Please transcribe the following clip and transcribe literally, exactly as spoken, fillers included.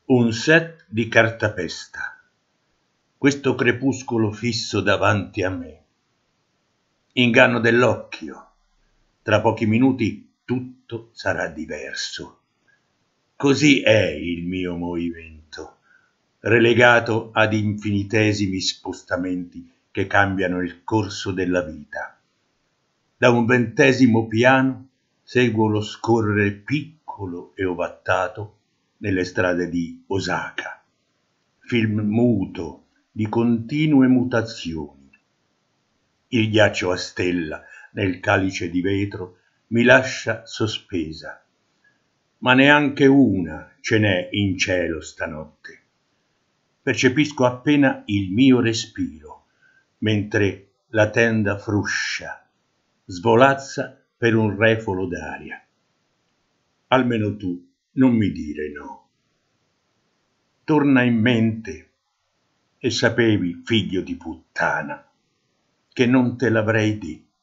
Un set di cartapesta, questo crepuscolo fisso davanti a me. Inganno dell'occhio, tra pochi minuti tutto sarà diverso. Così è il mio movimento, relegato ad infinitesimi spostamenti che cambiano il corso della vita. Da un ventesimo piano seguo lo scorrere piccolo e ovattato nelle strade di Osaka, film muto di continue mutazioni. Il ghiaccio a stella nel calice di vetro mi lascia sospesa, ma neanche una ce n'è in cielo stanotte. Percepisco appena il mio respiro, mentre la tenda fruscia, svolazza per un refolo d'aria. Almeno tu non mi dire no. Torna in mente, e sapevi, figlio di puttana, che non te l'avrei detto.